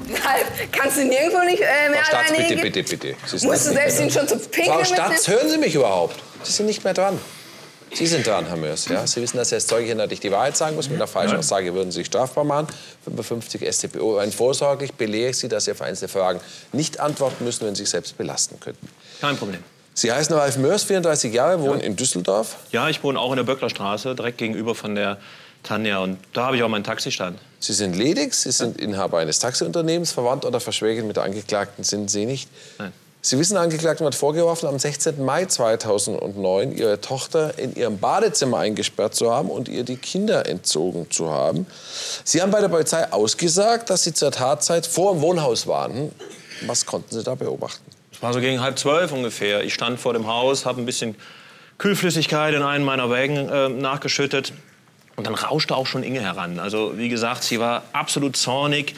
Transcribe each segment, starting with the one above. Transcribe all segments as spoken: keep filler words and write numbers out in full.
Ralf, kannst du nirgendwo nicht äh, mehr Frau Statz, alleine bitte, hingehen? bitte, bitte. Sie Musst du selbst ihn schon zu pinkeln Frau Statz, mitnehmen? hören Sie mich überhaupt? Sie sind nicht mehr dran. Sie sind dran, Herr Mörs. Ja? Sie wissen, dass Sie als Zeuge hier natürlich die Wahrheit sagen muss. Mit einer falschen Aussage würden Sie sich strafbar machen. fünfundfünfzig S t p O. Ein vorsorglich belehre ich Sie, dass Sie auf einzelne Fragen nicht antworten müssen, wenn Sie sich selbst belasten könnten. Kein Problem. Sie heißen Ralf Mörs, vierunddreißig Jahre, wohnen ja. in Düsseldorf. Ja, ich wohne auch in der Böcklerstraße, direkt gegenüber von der Tanja. Und da habe ich auch meinen Taxistand. Sie sind ledig, Sie sind Inhaber eines Taxiunternehmens. Verwandt oder verschwägert mit der Angeklagten sind Sie nicht. Nein. Sie wissen, der Angeklagte hat vorgeworfen, am sechzehnten Mai zweitausendneun Ihre Tochter in ihrem Badezimmer eingesperrt zu haben und ihr die Kinder entzogen zu haben. Sie haben bei der Polizei ausgesagt, dass Sie zur Tatzeit vor dem Wohnhaus waren. Was konnten Sie da beobachten? Es war so gegen halb zwölf ungefähr. Ich stand vor dem Haus, habe ein bisschen Kühlflüssigkeit in einen meiner Wägen äh, nachgeschüttet. Und dann rauschte auch schon Inge heran. Also wie gesagt, sie war absolut zornig.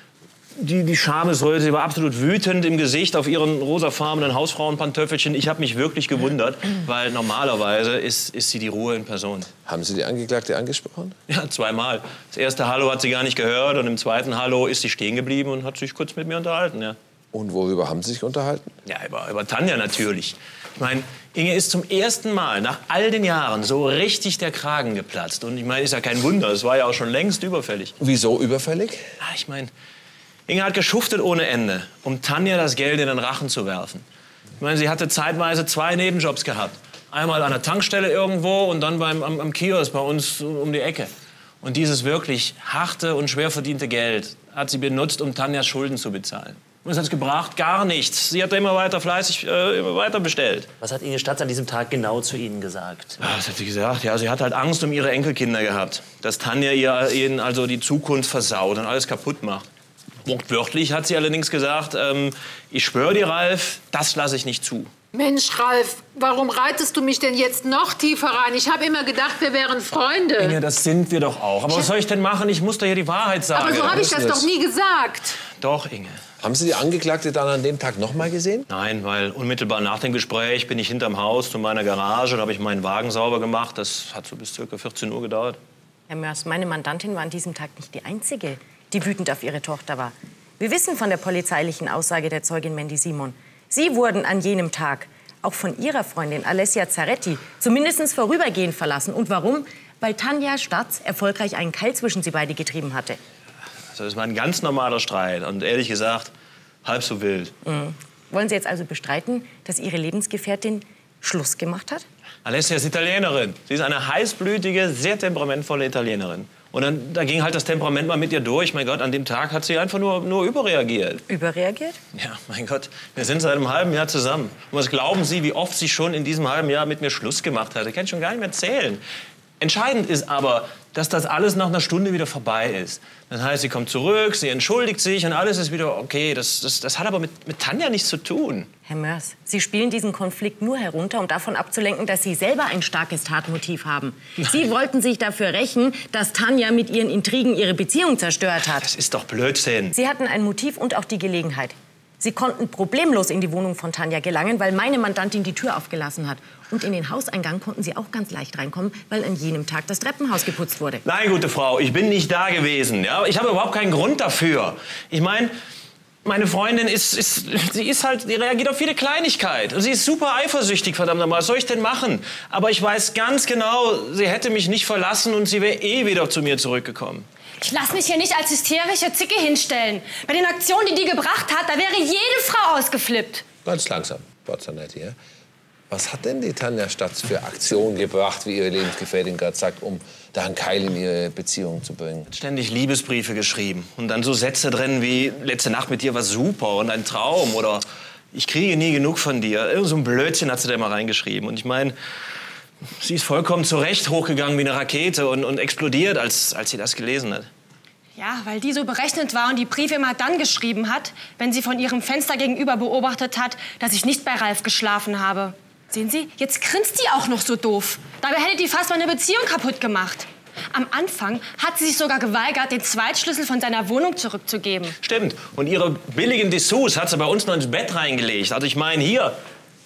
Die, die Schamesröte, sie war absolut wütend im Gesicht auf ihren rosafarbenen Hausfrauenpantöffelchen. Ich habe mich wirklich gewundert, weil normalerweise ist, ist sie die Ruhe in Person. Haben Sie die Angeklagte angesprochen? Ja, zweimal. Das erste Hallo hat sie gar nicht gehört und im zweiten Hallo ist sie stehen geblieben und hat sich kurz mit mir unterhalten. Ja. Und worüber haben Sie sich unterhalten? Ja, über, über Tanja natürlich. Ich meine, Inge ist zum ersten Mal nach all den Jahren so richtig der Kragen geplatzt. Und ich meine, ist ja kein Wunder, es war ja auch schon längst überfällig. Wieso überfällig? Ja, ich meine, Inge hat geschuftet ohne Ende, um Tanja das Geld in den Rachen zu werfen. Ich meine, sie hatte zeitweise zwei Nebenjobs gehabt. Einmal an der Tankstelle irgendwo und dann beim, am, am Kiosk bei uns um die Ecke. Und dieses wirklich harte und schwer verdiente Geld hat sie benutzt, um Tanjas Schulden zu bezahlen. Und es hat gebracht, gar nichts. Sie hat immer weiter fleißig äh, immer weiter bestellt. Was hat Inge Statz an diesem Tag genau zu Ihnen gesagt? Ja, was hat sie gesagt? Ja, sie hat halt Angst um ihre Enkelkinder gehabt. Dass Tanja ihr, ihnen also die Zukunft versaut und alles kaputt macht. Wortwörtlich hat sie allerdings gesagt, ähm, ich schwöre dir, Ralf, das lasse ich nicht zu. Mensch, Ralf, warum reitest du mich denn jetzt noch tiefer rein? Ich habe immer gedacht, wir wären Freunde. Inge, das sind wir doch auch. Aber was soll ich denn machen? Ich muss doch hier die Wahrheit sagen. Aber so habe ich das doch nie gesagt. Doch, Inge. Haben Sie die Angeklagte dann an dem Tag noch mal gesehen? Nein, weil unmittelbar nach dem Gespräch bin ich hinterm Haus zu meiner Garage und habe ich meinen Wagen sauber gemacht. Das hat so bis ca. vierzehn Uhr gedauert. Herr Mörs, meine Mandantin war an diesem Tag nicht die Einzige, die wütend auf ihre Tochter war. Wir wissen von der polizeilichen Aussage der Zeugin Mandy Simon. Sie wurden an jenem Tag auch von ihrer Freundin Alessia Zaretti zumindest vorübergehend verlassen. Und warum? Weil Tanja Statz erfolgreich einen Keil zwischen sie beide getrieben hatte. Also das war ein ganz normaler Streit und ehrlich gesagt halb so wild. Mhm. Wollen Sie jetzt also bestreiten, dass Ihre Lebensgefährtin Schluss gemacht hat? Alessia ist Italienerin. Sie ist eine heißblütige, sehr temperamentvolle Italienerin. Und dann da ging halt das Temperament mal mit ihr durch. Mein Gott, an dem Tag hat sie einfach nur, nur überreagiert. Überreagiert? Ja, mein Gott, wir sind seit einem halben Jahr zusammen. Und was glauben Sie, wie oft sie schon in diesem halben Jahr mit mir Schluss gemacht hat? Ich kann schon gar nicht mehr zählen. Entscheidend ist aber, dass das alles nach einer Stunde wieder vorbei ist. Das heißt, sie kommt zurück, sie entschuldigt sich und alles ist wieder okay. Das, das, das hat aber mit, mit Tanja nichts zu tun. Herr Mörs, Sie spielen diesen Konflikt nur herunter, um davon abzulenken, dass Sie selber ein starkes Tatmotiv haben. Nein. Sie wollten sich dafür rächen, dass Tanja mit ihren Intrigen ihre Beziehung zerstört hat. Das ist doch Blödsinn. Sie hatten ein Motiv und auch die Gelegenheit. Sie konnten problemlos in die Wohnung von Tanja gelangen, weil meine Mandantin die Tür aufgelassen hat. Und in den Hauseingang konnten Sie auch ganz leicht reinkommen, weil an jenem Tag das Treppenhaus geputzt wurde. Nein, gute Frau, ich bin nicht da gewesen. Ja? Ich habe überhaupt keinen Grund dafür. Ich meine, meine Freundin ist, ist, sie ist halt, die reagiert auf jede Kleinigkeit. Und sie ist super eifersüchtig, verdammt nochmal. Was soll ich denn machen? Aber ich weiß ganz genau, sie hätte mich nicht verlassen und sie wäre eh wieder zu mir zurückgekommen. Ich lasse mich hier nicht als hysterische Zicke hinstellen. Bei den Aktionen, die die gebracht hat, da wäre jede Frau ausgeflippt. Ganz langsam, Borzanetti, ja? Was hat denn die Tanja Statz für Aktionen gebracht, wie ihre Lebensgefährtin gerade sagt, um da einen Keil in ihre Beziehung zu bringen? Ständig Liebesbriefe geschrieben und dann so Sätze drin wie letzte Nacht mit dir war super und ein Traum oder ich kriege nie genug von dir. Irgend so ein Blödsinn hat sie da mal reingeschrieben. Und ich meine, sie ist vollkommen zu Recht hochgegangen wie eine Rakete und, und explodiert, als, als sie das gelesen hat. Ja, weil die so berechnet war und die Briefe immer dann geschrieben hat, wenn sie von ihrem Fenster gegenüber beobachtet hat, dass ich nicht bei Ralf geschlafen habe. Sehen Sie, jetzt grinst sie auch noch so doof. Dabei hätte die fast meine Beziehung kaputt gemacht. Am Anfang hat sie sich sogar geweigert, den Zweitschlüssel von seiner Wohnung zurückzugeben. Stimmt. Und ihre billigen Dessous hat sie bei uns noch ins Bett reingelegt. Also ich meine, hier,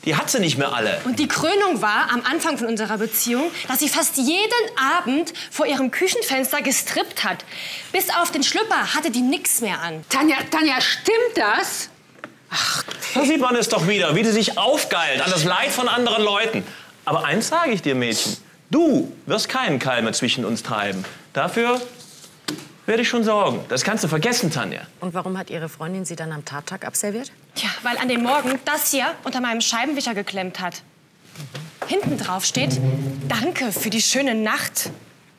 Die hat sie nicht mehr alle. Und die Krönung war am Anfang von unserer Beziehung, dass sie fast jeden Abend vor ihrem Küchenfenster gestrippt hat. Bis auf den Schlüpper hatte die nichts mehr an. Tanja, Tanja, stimmt das? Ach, da sieht man es doch wieder, wie die sich aufgeilt an das Leid von anderen Leuten. Aber eins sage ich dir, Mädchen. Du wirst keinen Keil mehr zwischen uns treiben. Dafür werde ich schon sorgen. Das kannst du vergessen, Tanja. Und warum hat Ihre Freundin Sie dann am Tattag abserviert? Ja, weil an dem Morgen das hier unter meinem Scheibenwischer geklemmt hat. Hinten drauf steht, danke für die schöne Nacht.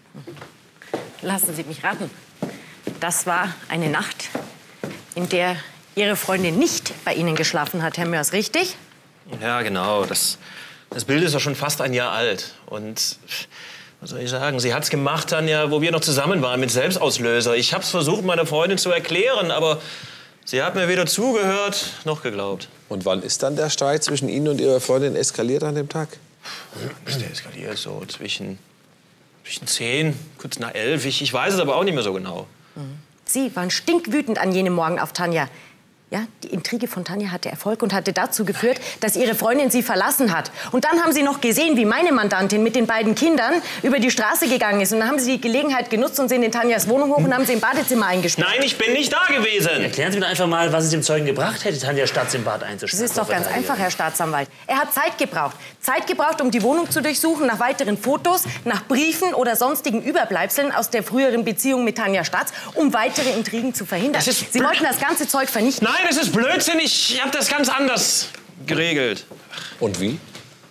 Lassen Sie mich raten. Das war eine Nacht, in der Ihre Freundin nicht bei Ihnen geschlafen hat, Herr Mörs, richtig? Ja, genau. Das, das Bild ist ja schon fast ein Jahr alt. Und was soll ich sagen? Sie hat's gemacht, Tanja, wo wir noch zusammen waren, mit Selbstauslöser. Ich hab's versucht, meiner Freundin zu erklären, aber sie hat mir weder zugehört noch geglaubt. Und wann ist dann der Streit zwischen Ihnen und Ihrer Freundin eskaliert an dem Tag? Wann ist der eskaliert? So zwischen, zwischen zehn, kurz nach elf. Ich, ich weiß es aber auch nicht mehr so genau. Sie waren stinkwütend an jenem Morgen auf Tanja. Ja, die Intrige von Tanja hatte Erfolg und hatte dazu geführt, dass Ihre Freundin Sie verlassen hat. Und dann haben Sie noch gesehen, wie meine Mandantin mit den beiden Kindern über die Straße gegangen ist. Und dann haben Sie die Gelegenheit genutzt und sind in Tanjas Wohnung hoch und haben sie im Badezimmer eingesperrt. Nein, ich bin nicht da gewesen. Erklären Sie mir einfach mal, was es dem Zeugen gebracht hätte, Tanja Statz im Bad einzusperren. Das ist doch ganz einfach, Herr Staatsanwalt. Er hat Zeit gebraucht. Zeit gebraucht, um die Wohnung zu durchsuchen, nach weiteren Fotos, nach Briefen oder sonstigen Überbleibseln aus der früheren Beziehung mit Tanja Statz, um weitere Intrigen zu verhindern. Das ist Sie wollten das ganze Zeug vernichten. Nein, das ist Blödsinn. Ich habe das ganz anders geregelt. Und wie?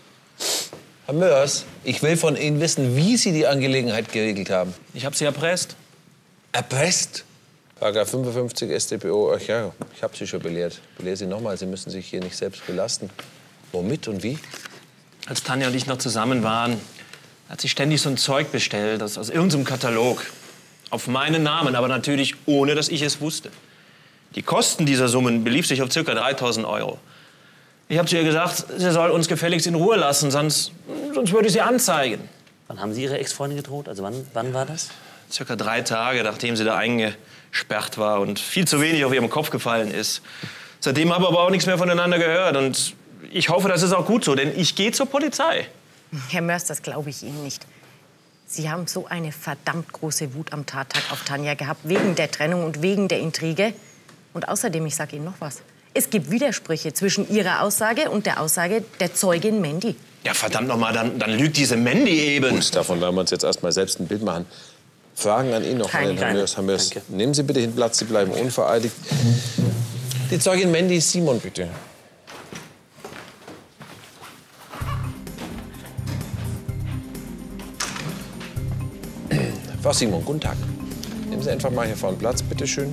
Herr Mörs, ich will von Ihnen wissen, wie Sie die Angelegenheit geregelt haben. Ich habe sie erpresst. Erpresst? Paragraph fünfundfünfzig S t p O. Ach ja, ich habe Sie schon belehrt. Ich belehre Sie nochmal, Sie müssen sich hier nicht selbst belasten. Womit und wie? Als Tanja und ich noch zusammen waren, hat sie ständig so ein Zeug bestellt, das aus irgendeinem Katalog. Auf meinen Namen, aber natürlich ohne, dass ich es wusste. Die Kosten dieser Summen belief sich auf ca. dreitausend Euro. Ich habe zu ihr gesagt, sie soll uns gefälligst in Ruhe lassen, sonst, sonst würde ich sie anzeigen. Wann haben Sie Ihre Ex-Freundin gedroht? Also wann, wann war das? Circa drei Tage, nachdem sie da eingesperrt war und viel zu wenig auf ihrem Kopf gefallen ist. Seitdem haben wir aber auch nichts mehr voneinander gehört. Und ich hoffe, das ist auch gut so, denn ich gehe zur Polizei. Herr Mörs, das glaube ich Ihnen nicht. Sie haben so eine verdammt große Wut am Tattag auf Tanja gehabt, wegen der Trennung und wegen der Intrige. Und außerdem, ich sage Ihnen noch was, es gibt Widersprüche zwischen Ihrer Aussage und der Aussage der Zeugin Mandy. Ja, verdammt noch mal, dann, dann lügt diese Mandy eben. Gut, davon werden wir uns jetzt erst mal selbst ein Bild machen. Fragen an ihn noch, an den Herrn Mörs. Herr Mörs, nehmen Sie bitte hinten Platz, Sie bleiben unvereidigt. Die Zeugin Mandy Simon, bitte. Frau Simon, guten Tag. Nehmen Sie einfach mal hier vorne Platz, bitte schön.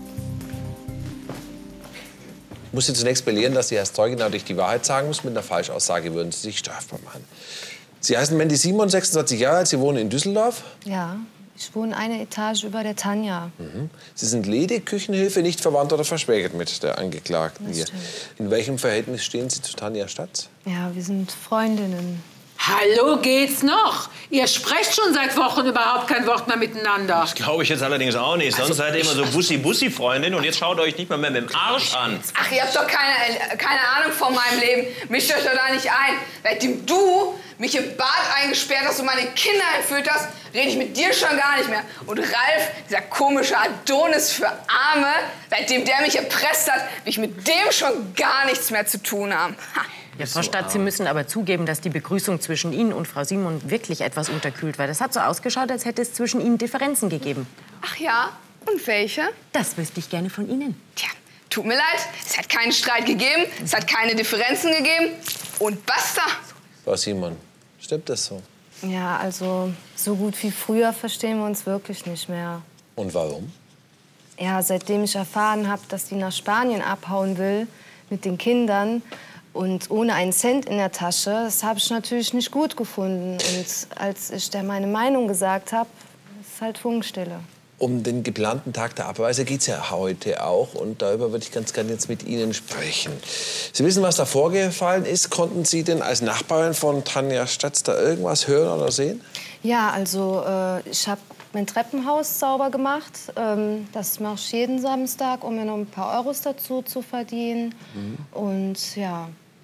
Ich muss Sie zunächst belehren, dass Sie als Zeugin natürlich die Wahrheit sagen müssen. Mit einer Falschaussage würden Sie sich strafbar machen. Sie heißen Mandy Simon, sechsundzwanzig Jahre alt, Sie wohnen in Düsseldorf. Ja, ich wohne eine Etage über der Tanja. Mhm. Sie sind ledig, Küchenhilfe, nicht verwandt oder verschwägert mit der Angeklagten hier. In welchem Verhältnis stehen Sie zu Tanja Statz? Ja, wir sind Freundinnen. Hallo, geht's noch? Ihr sprecht schon seit Wochen überhaupt kein Wort mehr miteinander. Das glaube ich jetzt allerdings auch nicht. Sonst Also, seid ihr immer so Bussi-Bussi-Freundin und jetzt schaut euch nicht mal mehr mit dem Arsch an. Ach, ihr habt doch keine, keine Ahnung von meinem Leben. Mischt euch doch da nicht ein. Seitdem du mich im Bad eingesperrt hast und meine Kinder entführt hast, rede ich mit dir schon gar nicht mehr. Und Ralf, dieser komische Adonis für Arme, seitdem der mich erpresst hat, will ich mit dem schon gar nichts mehr zu tun haben. Ha. Ja, Frau Statz, Sie müssen aber zugeben, dass die Begrüßung zwischen Ihnen und Frau Simon wirklich etwas unterkühlt war. Das hat so ausgeschaut, als hätte es zwischen Ihnen Differenzen gegeben. Ach ja? Und welche? Das wüsste ich gerne von Ihnen. Tja, tut mir leid. Es hat keinen Streit gegeben, es hat keine Differenzen gegeben. Und basta. Frau Simon, stimmt das so? Ja, also so gut wie früher verstehen wir uns wirklich nicht mehr. Und warum? Ja, seitdem ich erfahren habe, dass die nach Spanien abhauen will mit den Kindern und ohne einen Cent in der Tasche, das habe ich natürlich nicht gut gefunden. Und als ich der meine Meinung gesagt habe, ist halt Funkstille. Um den geplanten Tag der Abreise geht es ja heute auch. Und darüber würde ich ganz gerne jetzt mit Ihnen sprechen. Sie wissen, was da vorgefallen ist. Konnten Sie denn als Nachbarin von Tanja Statz da irgendwas hören oder sehen? Ja, also äh, ich habe mein Treppenhaus sauber gemacht. Ähm, das mache ich jeden Samstag, um mir noch ein paar Euros dazu zu verdienen. Mhm. Und ja.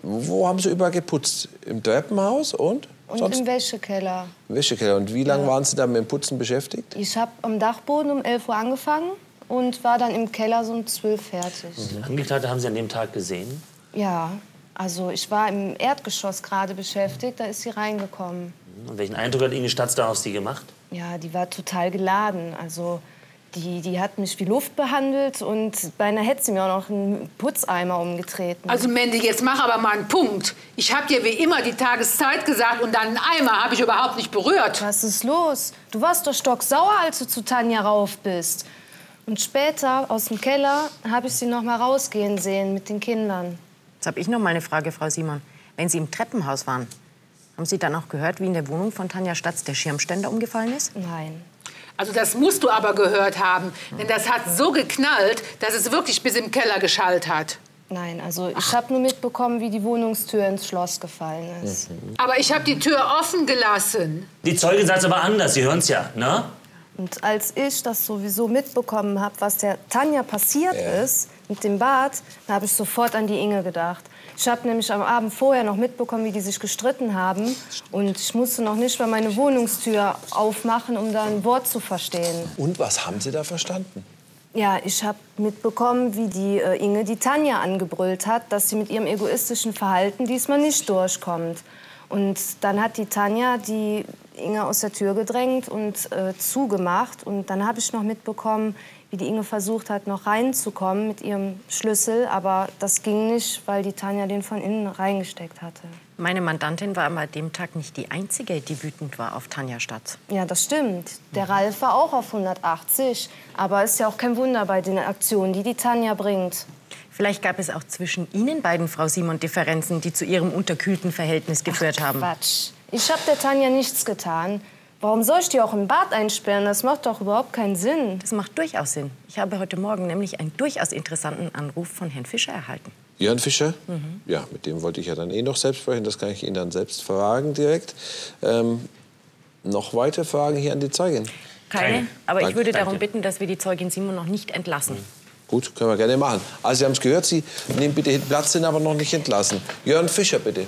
Wo haben Sie überall geputzt? Im Treppenhaus und? Und sonst? im Wäschekeller. Im Wäschekeller. Und wie lange Ja. waren Sie da mit dem Putzen beschäftigt? Ich habe am Dachboden um elf Uhr angefangen und war dann im Keller so um zwölf fertig. Mhm. Angeklagte haben Sie an dem Tag gesehen? Ja, also ich war im Erdgeschoss gerade beschäftigt, da ist sie reingekommen. Und welchen Eindruck hat Ihnen die Stadtstar auf Sie gemacht? Ja, die war total geladen. Also die, die hat mich wie Luft behandelt und beinahe hätte sie mir auch noch einen Putzeimer umgetreten. Also Mandy, jetzt mach aber mal einen Punkt. Ich habe dir wie immer die Tageszeit gesagt und dann einen Eimer habe ich überhaupt nicht berührt. Was ist los? Du warst doch stocksauer, als du zu Tanja rauf bist. Und später, aus dem Keller, habe ich sie noch mal rausgehen sehen mit den Kindern. Jetzt habe ich noch mal eine Frage, Frau Simon. Wenn Sie im Treppenhaus waren, haben Sie dann auch gehört, wie in der Wohnung von Tanja Statz der Schirmständer umgefallen ist? Nein. Also das musst du aber gehört haben. Denn das hat so geknallt, dass es wirklich bis im Keller geschallt hat. Nein, also ich habe nur mitbekommen, wie die Wohnungstür ins Schloss gefallen ist. Aber ich habe die Tür offen gelassen. Die Zeugin sagt es aber anders, Sie hören es ja, ne? Und als ich das sowieso mitbekommen habe, was der Tanja passiert Ja. ist mit dem Bad, da habe ich sofort an die Inge gedacht. Ich habe nämlich am Abend vorher noch mitbekommen, wie die sich gestritten haben. Und ich musste noch nicht mal meine Wohnungstür aufmachen, um da ein Wort zu verstehen. Und was haben Sie da verstanden? Ja, ich habe mitbekommen, wie die äh, Inge die Tanja angebrüllt hat, dass sie mit ihrem egoistischen Verhalten diesmal nicht durchkommt. Und dann hat die Tanja die Inge aus der Tür gedrängt und äh, zugemacht. Und dann habe ich noch mitbekommen, wie die Inge versucht hat, noch reinzukommen mit ihrem Schlüssel. Aber das ging nicht, weil die Tanja den von innen reingesteckt hatte. Meine Mandantin war aber an dem Tag nicht die Einzige, die wütend war auf Tanja Statz. Ja, das stimmt. Der Ralf war auch auf hundertachtzig. Aber ist ja auch kein Wunder bei den Aktionen, die die Tanja bringt. Vielleicht gab es auch zwischen Ihnen beiden, Frau Simon, Differenzen, die zu Ihrem unterkühlten Verhältnis geführt haben. Quatsch. Ich habe der Tanja nichts getan. Warum soll ich die auch im Bad einsperren? Das macht doch überhaupt keinen Sinn. Das macht durchaus Sinn. Ich habe heute Morgen nämlich einen durchaus interessanten Anruf von Herrn Fischer erhalten. Jörn Fischer? Mhm. Ja, mit dem wollte ich ja dann eh noch selbst sprechen. Das kann ich ihn dann selbst fragen direkt. Ähm, noch weitere Fragen hier an die Zeugin? Keine, Keine. aber ich Danke. würde darum Danke. bitten, dass wir die Zeugin Simon noch nicht entlassen. Gut, können wir gerne machen. Also Sie haben es gehört, Sie nehmen bitte Platz, sind aber noch nicht entlassen. Jörn Fischer, bitte.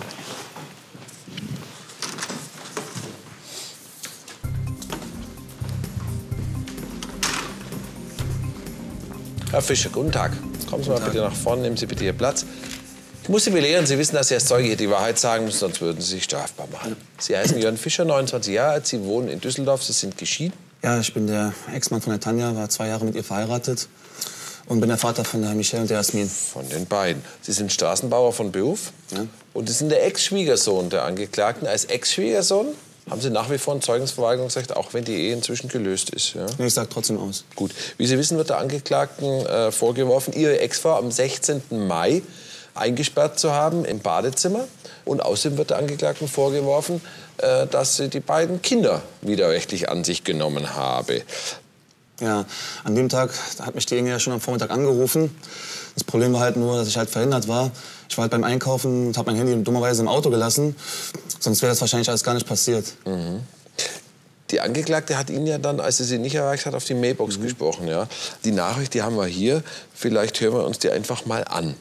Herr Fischer, guten Tag. Kommen Sie mal bitte nach vorne, nehmen Sie bitte Ihr Platz. Ich muss Sie belehren, Sie wissen, dass Sie als Zeuge hier die Wahrheit sagen müssen, sonst würden Sie sich strafbar machen. Sie heißen Jörn Fischer, neunundzwanzig Jahre alt, Sie wohnen in Düsseldorf, Sie sind geschieden. Ja, ich bin der Ex-Mann von der Tanja, war zwei Jahre mit ihr verheiratet und bin der Vater von der Michelle und der Jasmin. Von den beiden. Sie sind Straßenbauer von Beruf Ja. und Sie sind der Ex-Schwiegersohn der Angeklagten. Als Ex-Schwiegersohn haben Sie nach wie vor ein Zeugnisverweigerungsrecht, auch wenn die Ehe inzwischen gelöst ist. Ja? Nee, ich sag trotzdem aus. Gut. Wie Sie wissen, wird der Angeklagten äh, vorgeworfen, ihre Ex-Frau am sechzehnten Mai eingesperrt zu haben im Badezimmer. Und außerdem wird der Angeklagten vorgeworfen, äh, dass sie die beiden Kinder widerrechtlich an sich genommen habe. Ja, an dem Tag hat mich die Inge ja schon am Vormittag angerufen. Das Problem war halt nur, dass ich halt verhindert war. Ich war halt beim Einkaufen und habe mein Handy dummerweise im Auto gelassen. Sonst wäre das wahrscheinlich alles gar nicht passiert. Mhm. Die Angeklagte hat Ihnen ja dann, als sie sie nicht erreicht hat, auf die Mailbox Mhm. gesprochen. Ja? Die Nachricht, die haben wir hier. Vielleicht hören wir uns die einfach mal an.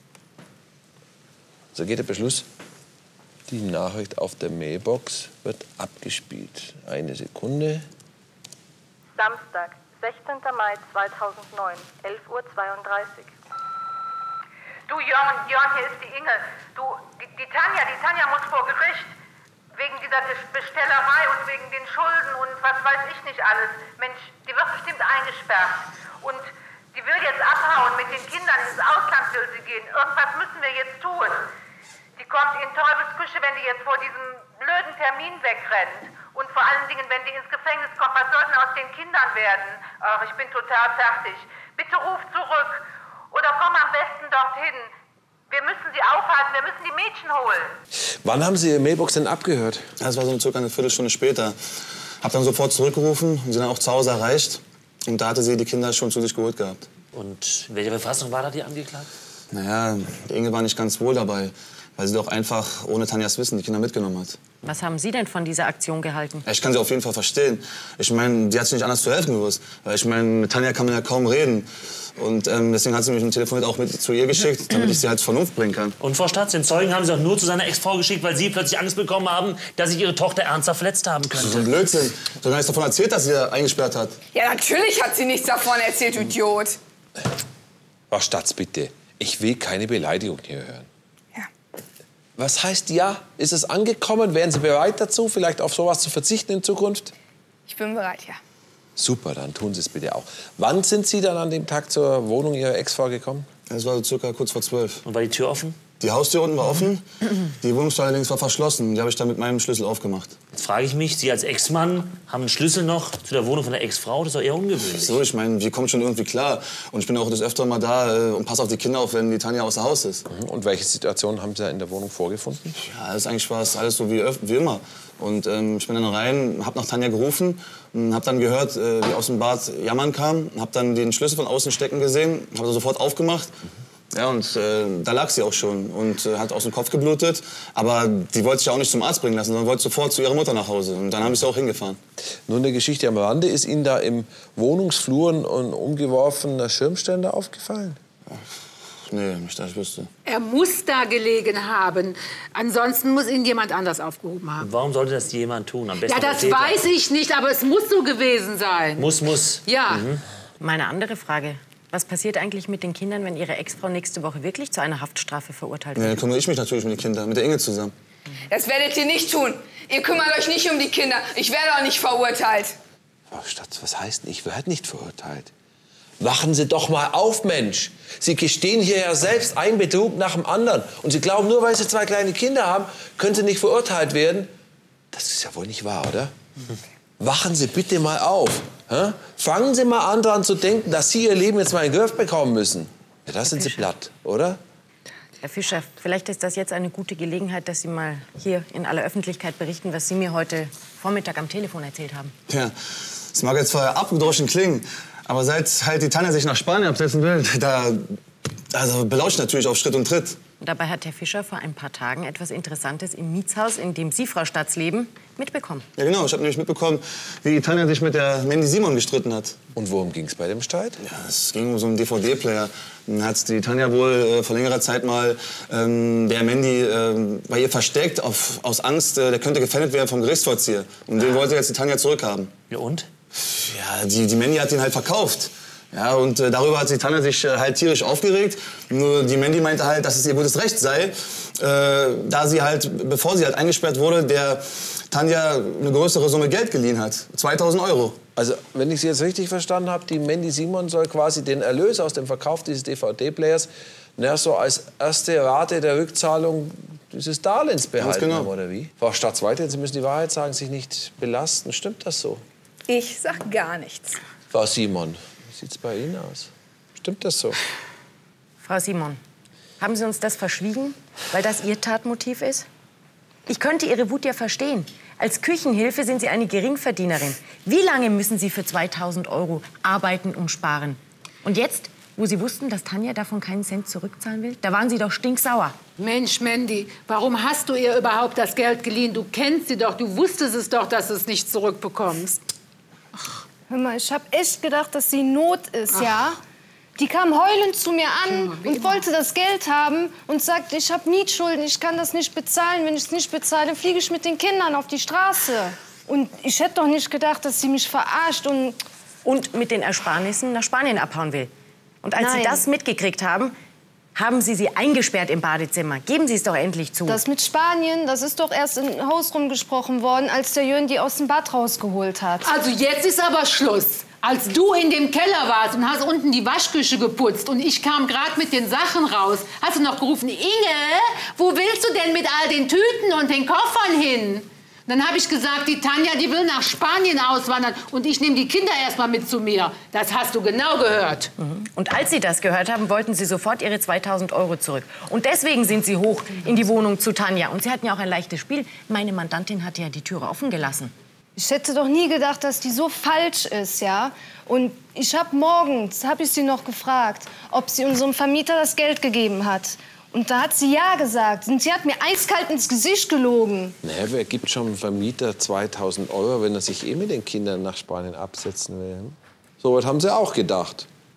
So geht der Beschluss. Die Nachricht auf der Mailbox wird abgespielt. Eine Sekunde. Samstag, sechzehnter Mai zweitausendneun, elf Uhr zweiunddreißig. Du, Jörn, Jörn, hier ist die Inge. Du, die, die Tanja, die Tanja muss vor Gericht. Wegen dieser Bestellerei und wegen den Schulden und was weiß ich nicht alles. Mensch, die wird bestimmt eingesperrt. Und die will jetzt abhauen mit den Kindern. Ins Ausland will sie gehen. Irgendwas müssen wir jetzt tun. Die kommt in Teufelsküche, wenn die jetzt vor diesem blöden Termin wegrennt. Und vor allen Dingen, wenn die ins Gefängnis kommt, was soll denn aus den Kindern werden? Ach, ich bin total fertig. Bitte ruf zurück. Oder komm am besten dorthin. Wir müssen sie aufhalten, wir müssen die Mädchen holen. Wann haben Sie Ihre Mailbox denn abgehört? Das war so circa eine Viertelstunde später. Hab dann sofort zurückgerufen und sie dann auch zu Hause erreicht. Und da hatte sie die Kinder schon zu sich geholt gehabt. Und in welcher Verfassung war da die Angeklagte? Naja, die Inge war nicht ganz wohl dabei, weil sie doch einfach ohne Tanjas Wissen die Kinder mitgenommen hat. Was haben Sie denn von dieser Aktion gehalten? Ja, ich kann sie auf jeden Fall verstehen. Ich meine, die hat sich nicht anders zu helfen gewusst. Weil ich meine, mit Tanja kann man ja kaum reden. Und ähm, deswegen hat sie mich ein Telefon auch mit zu ihr geschickt, damit ich sie halt zur Vernunft bringen kann. Und Frau Statz, den Zeugen haben Sie auch nur zu seiner Ex-Frau geschickt, weil Sie plötzlich Angst bekommen haben, dass sich Ihre Tochter ernsthaft verletzt haben könnte. So ein Blödsinn. Du hast gar nichts davon erzählt, dass sie da eingesperrt hat. Ja, natürlich hat sie nichts davon erzählt, du Idiot. Frau Statz, bitte. Ich will keine Beleidigung hier hören. Ja. Was heißt ja? Ist es angekommen? Wären Sie bereit dazu, vielleicht auf sowas zu verzichten in Zukunft? Ich bin bereit, ja. Super, dann tun Sie es bitte auch. Wann sind Sie dann an dem Tag zur Wohnung Ihrer Ex-Frau gekommen? Es war so circa kurz vor zwölf. Und war die Tür offen? Die Haustür unten war offen, die Wohnungstür allerdings war verschlossen. Die habe ich dann mit meinem Schlüssel aufgemacht. Jetzt frage ich mich, Sie als Ex-Mann haben einen Schlüssel noch zu der Wohnung von der Ex-Frau? Das ist doch eher ungewöhnlich. So, ich meine, wir kommen schon irgendwie klar. Und ich bin auch des Öfteren mal da äh, und passe auf die Kinder auf, wenn die Tanja außer Haus ist. Und welche Situationen haben Sie da in der Wohnung vorgefunden? Ja, das ist eigentlich war es alles so wie, wie immer. Und ähm, ich bin dann rein, habe nach Tanja gerufen, habe dann gehört, äh, wie aus dem Bad Jammern kam, habe dann den Schlüssel von außen stecken gesehen, habe sofort aufgemacht. Ja, und äh, da lag sie auch schon und äh, hat aus dem Kopf geblutet. Aber die wollte sich auch nicht zum Arzt bringen lassen, sondern wollte sofort zu ihrer Mutter nach Hause. Und dann habe ich sie auch hingefahren. Nur eine Geschichte am Rande. Ist Ihnen da im Wohnungsflur ein umgeworfener Schirmständer aufgefallen? Nee, nicht, dass ich wüsste. Er muss da gelegen haben. Ansonsten muss ihn jemand anders aufgehoben haben. Und warum sollte das jemand tun? Am besten Ja, das weiß ich nicht, aber es muss so gewesen sein. Muss, muss. Ja. Mhm. Meine andere Frage. Was passiert eigentlich mit den Kindern, wenn Ihre Ex-Frau nächste Woche wirklich zu einer Haftstrafe verurteilt Ja, wird? dann kümmere ich mich natürlich um die Kinder, mit der Inge zusammen. Das werdet ihr nicht tun. Ihr kümmert euch nicht um die Kinder. Ich werde auch nicht verurteilt. Frau Statz, was heißt denn, ich werde nicht verurteilt? Wachen Sie doch mal auf, Mensch. Sie gestehen hier ja selbst einen Betrug nach dem anderen. Und Sie glauben, nur weil Sie zwei kleine Kinder haben, können Sie nicht verurteilt werden? Das ist ja wohl nicht wahr, oder? Wachen Sie bitte mal auf. Hä? Fangen Sie mal an, daran zu denken, dass Sie Ihr Leben jetzt mal in den Griff bekommen müssen. Ja, da sind Sie platt, oder? Herr Fischer, vielleicht ist das jetzt eine gute Gelegenheit, dass Sie mal hier in aller Öffentlichkeit berichten, was Sie mir heute Vormittag am Telefon erzählt haben. Ja, das mag jetzt vorher abgedroschen klingen, aber seit halt die Tanja sich nach Spanien absetzen will, da also belauscht natürlich auf Schritt und Tritt. Und dabei hat Herr Fischer vor ein paar Tagen etwas Interessantes im Mietshaus, in dem Sie, Frau Statz, leben, mitbekommen. Ja genau, ich habe nämlich mitbekommen, wie Tanja sich mit der Mandy Simon gestritten hat. Und worum ging es bei dem Streit? Ja, es ging um so einen D V D-Player. Dann hat die Tanja wohl äh, vor längerer Zeit mal ähm, der Mandy äh, bei ihr versteckt, auf, aus Angst, äh, der könnte gefändet werden vom Gerichtsvollzieher. Und den wollte jetzt die Tanja zurückhaben. Ja und? Ja, die, die Mandy hat ihn halt verkauft. Ja, und äh, darüber hat die Tanja sich äh, halt tierisch aufgeregt. Nur die Mandy meinte halt, dass es ihr gutes Recht sei, äh, da sie halt, bevor sie halt eingesperrt wurde, der Tanja eine größere Summe Geld geliehen hat. zweitausend Euro. Also, wenn ich Sie jetzt richtig verstanden habe, die Mandy Simon soll quasi den Erlös aus dem Verkauf dieses D V D-Players na, so als erste Rate der Rückzahlung dieses Darlehens behalten genau. haben, oder wie? Frau Statz-Weite, Sie müssen die Wahrheit sagen, sich nicht belasten. Stimmt das so? Ich sag gar nichts. Frau Simon, wie sieht's bei Ihnen aus? Stimmt das so? Frau Simon, haben Sie uns das verschwiegen, weil das Ihr Tatmotiv ist? Ich könnte Ihre Wut ja verstehen. Als Küchenhilfe sind Sie eine Geringverdienerin. Wie lange müssen Sie für zweitausend Euro arbeiten und sparen? Und jetzt, wo Sie wussten, dass Tanja davon keinen Cent zurückzahlen will, da waren Sie doch stinksauer. Mensch, Mandy, warum hast du ihr überhaupt das Geld geliehen? Du kennst sie doch, du wusstest es doch, dass du es nicht zurückbekommst. Ach, hör mal, ich hab echt gedacht, dass sie in Not ist, Ach. ja? Die kam heulend zu mir an und wollte das Geld haben und sagte, ich habe Mietschulden, ich kann das nicht bezahlen. Wenn ich es nicht bezahle, fliege ich mit den Kindern auf die Straße. Und ich hätte doch nicht gedacht, dass sie mich verarscht und... Und mit den Ersparnissen nach Spanien abhauen will. Und als Nein. Sie das mitgekriegt haben, haben Sie sie eingesperrt im Badezimmer. Geben Sie es doch endlich zu. Das mit Spanien, das ist doch erst im Haus rumgesprochen worden, als der Jörn die aus dem Bad rausgeholt hat. Also jetzt ist aber Schluss. Als du in dem Keller warst und hast unten die Waschküche geputzt und ich kam gerade mit den Sachen raus, hast du noch gerufen, Inge, wo willst du denn mit all den Tüten und den Koffern hin? Dann habe ich gesagt, die Tanja, die will nach Spanien auswandern und ich nehme die Kinder erst mal mit zu mir. Das hast du genau gehört. Mhm. Und als Sie das gehört haben, wollten Sie sofort Ihre zweitausend Euro zurück. Und deswegen sind Sie hoch in die Wohnung zu Tanja. Und Sie hatten ja auch ein leichtes Spiel. Meine Mandantin hatte ja die Türe offen gelassen. Ich hätte doch nie gedacht, dass die so falsch ist, ja? Und ich habe morgens, habe ich sie noch gefragt, ob sie unserem Vermieter das Geld gegeben hat. Und da hat sie ja gesagt. Und sie hat mir eiskalt ins Gesicht gelogen. Naja, wer gibt schon einem Vermieter zweitausend Euro, wenn er sich eh mit den Kindern nach Spanien absetzen will? So was haben sie auch gedacht.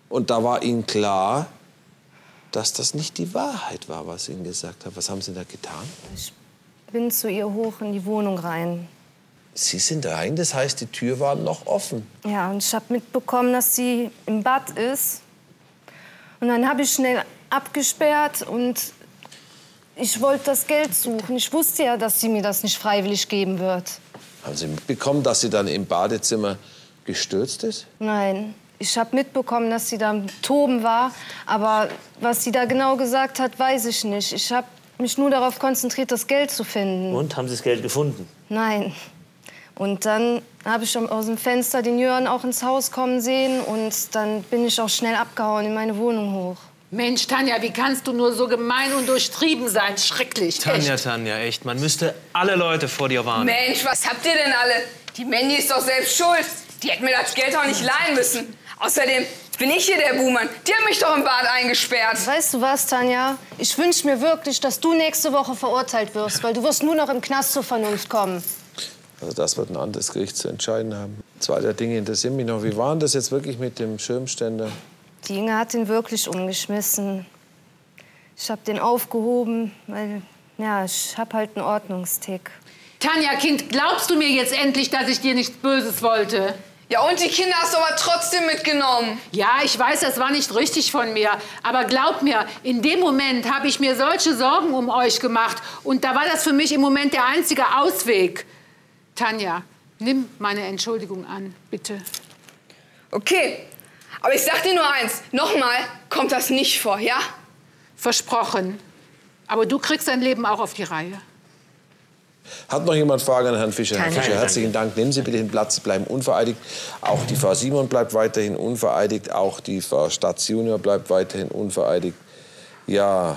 Und da war Ihnen klar, dass das nicht die Wahrheit war, was Sie Ihnen gesagt haben. Was haben Sie da getan? Ich bin zu ihr hoch in die Wohnung rein. Sie sind rein, das heißt, die Tür war noch offen. Ja, und ich habe mitbekommen, dass sie im Bad ist. Und dann habe ich schnell abgesperrt und ich wollte das Geld suchen. Ich wusste ja, dass sie mir das nicht freiwillig geben wird. Haben Sie mitbekommen, dass sie dann im Badezimmer gestürzt ist? Nein, ich habe mitbekommen, dass sie da am Toben war. Aber was sie da genau gesagt hat, weiß ich nicht. Ich habe mich nur darauf konzentriert, das Geld zu finden. Und, haben Sie das Geld gefunden? Nein. Und dann habe ich aus dem Fenster den Jörn auch ins Haus kommen sehen. Und dann bin ich auch schnell abgehauen in meine Wohnung hoch. Mensch, Tanja, wie kannst du nur so gemein und durchtrieben sein? Schrecklich, Tanja, echt. Tanja, echt. Man müsste alle Leute vor dir warnen. Mensch, was habt ihr denn alle? Die Mandy ist doch selbst schuld. Die hätten mir das Geld auch nicht leihen müssen. Außerdem bin ich hier der Buhmann. Die haben mich doch im Bad eingesperrt. Weißt du was, Tanja? Ich wünsche mir wirklich, dass du nächste Woche verurteilt wirst. Weil du wirst nur noch im Knast zur Vernunft kommen. Also das wird ein anderes Gericht zu entscheiden haben. Zwei der Dinge interessieren mich noch. Wie war denn das jetzt wirklich mit dem Schirmständer? Die Inge hat ihn wirklich umgeschmissen. Ich habe den aufgehoben, weil ja, ich habe halt einen Ordnungstick. Tanja, Kind, glaubst du mir jetzt endlich, dass ich dir nichts Böses wollte? Ja, und die Kinder hast du aber trotzdem mitgenommen. Ja, ich weiß, das war nicht richtig von mir. Aber glaub mir, in dem Moment habe ich mir solche Sorgen um euch gemacht. Und da war das für mich im Moment der einzige Ausweg. Tanja, nimm meine Entschuldigung an, bitte. Okay, aber ich sag dir nur eins. Nochmal kommt das nicht vor, ja? Versprochen. Aber du kriegst dein Leben auch auf die Reihe. Hat noch jemand Fragen an Herrn Fischer? Herr Keine. Fischer, herzlichen Dank. Nehmen Sie bitte den Platz, Sie bleiben unvereidigt. Auch die Frau Simon bleibt weiterhin unvereidigt. Auch die Frau Statz Junior bleibt weiterhin unvereidigt. Ja,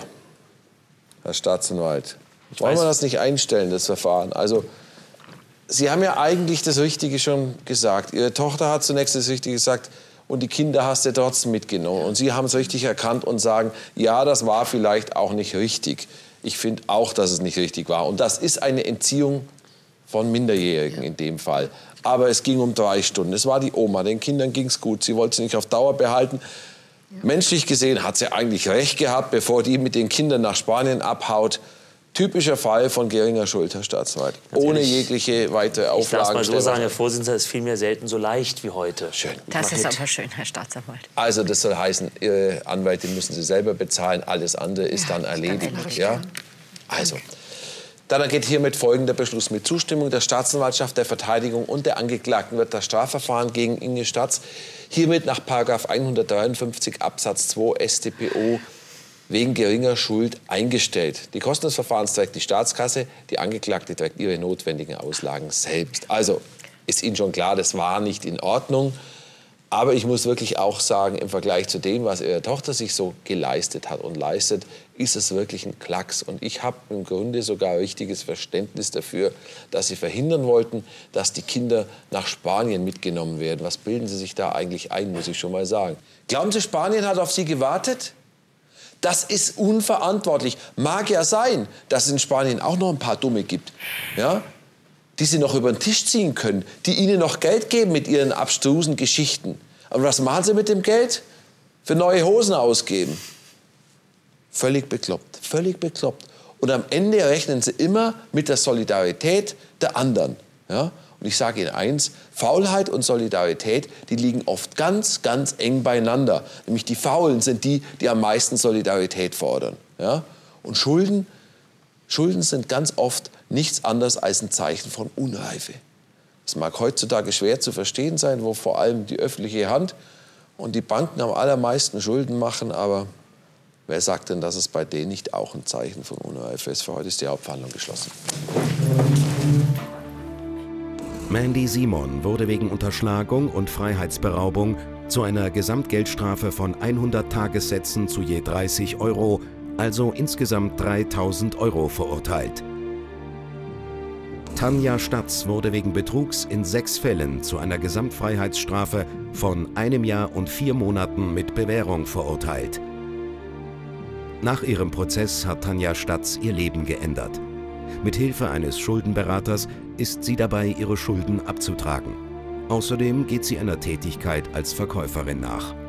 Herr Staatsanwalt, wollen wir das nicht einstellen, das Verfahren? Also, Sie haben ja eigentlich das Richtige schon gesagt. Ihre Tochter hat zunächst das Richtige gesagt und die Kinder hast du trotzdem mitgenommen. Und Sie haben es richtig erkannt und sagen, ja, das war vielleicht auch nicht richtig. Ich finde auch, dass es nicht richtig war. Und das ist eine Entziehung von Minderjährigen in dem Fall. Aber es ging um drei Stunden. Es war die Oma, den Kindern ging es gut. Sie wollte sie nicht auf Dauer behalten. Ja. Menschlich gesehen hat sie eigentlich recht gehabt, bevor die mit den Kindern nach Spanien abhaut. Typischer Fall von geringer Schuld, Herr Staatsanwalt. Ohne jegliche weitere Auflagen. Ich darf mal so sagen, Herr Vorsitzender, es fiel mir selten so leicht wie heute. Schön. Das ist aber schön, Herr Staatsanwalt. Also das soll heißen, Ihre Anwälte müssen Sie selber bezahlen. Alles andere ist Ja, dann erledigt. ganz Ja? Also, dann geht hiermit folgender Beschluss. Mit Zustimmung der Staatsanwaltschaft, der Verteidigung und der Angeklagten wird das Strafverfahren gegen Inge Statz hiermit nach Paragraph hundertdreiundfünfzig Absatz zwei S t P O wegen geringer Schuld eingestellt. Die Kosten des Verfahrens trägt die Staatskasse, die Angeklagte trägt ihre notwendigen Auslagen selbst. Also ist Ihnen schon klar, das war nicht in Ordnung. Aber ich muss wirklich auch sagen, im Vergleich zu dem, was Ihre Tochter sich so geleistet hat und leistet, ist es wirklich ein Klacks. Und ich habe im Grunde sogar richtiges Verständnis dafür, dass Sie verhindern wollten, dass die Kinder nach Spanien mitgenommen werden. Was bilden Sie sich da eigentlich ein, muss ich schon mal sagen. Glauben Sie, Spanien hat auf Sie gewartet? Das ist unverantwortlich. Mag ja sein, dass es in Spanien auch noch ein paar Dumme gibt, ja, die Sie noch über den Tisch ziehen können, die Ihnen noch Geld geben mit Ihren abstrusen Geschichten. Aber was machen Sie mit dem Geld? Für neue Hosen ausgeben. Völlig bekloppt, völlig bekloppt. Und am Ende rechnen Sie immer mit der Solidarität der anderen. Ja? Und ich sage Ihnen eins, Faulheit und Solidarität, die liegen oft ganz, ganz eng beieinander. Nämlich die Faulen sind die, die am meisten Solidarität fordern. Ja? Und Schulden, Schulden sind ganz oft nichts anderes als ein Zeichen von Unreife. Es mag heutzutage schwer zu verstehen sein, wo vor allem die öffentliche Hand und die Banken am allermeisten Schulden machen, aber wer sagt denn, dass es bei denen nicht auch ein Zeichen von Unreife ist? Für heute ist die Hauptverhandlung geschlossen. Mandy Simon wurde wegen Unterschlagung und Freiheitsberaubung zu einer Gesamtgeldstrafe von hundert Tagessätzen zu je dreißig Euro, also insgesamt dreitausend Euro verurteilt. Tanja Statz wurde wegen Betrugs in sechs Fällen zu einer Gesamtfreiheitsstrafe von einem Jahr und vier Monaten mit Bewährung verurteilt. Nach ihrem Prozess hat Tanja Statz ihr Leben geändert. Mit Hilfe eines Schuldenberaters ist sie dabei, ihre Schulden abzutragen. Außerdem geht sie einer Tätigkeit als Verkäuferin nach.